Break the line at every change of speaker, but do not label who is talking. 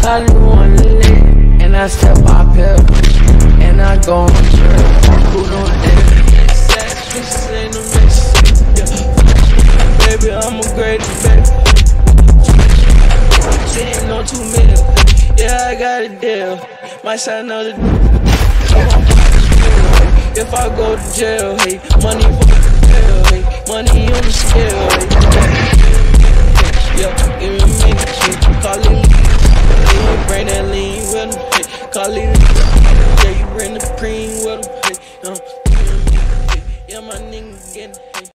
I just wanna live, and I step out here, and I go on trip. Who don't that? Sex, bitches ain't no mess. Yeah, baby, I'm a great baby. She ain't no 2 minutes. Yeah, I got a deal. Might sign another. If I go to jail, hey, money for the jail, hey, money on the scale, hey. Yeah.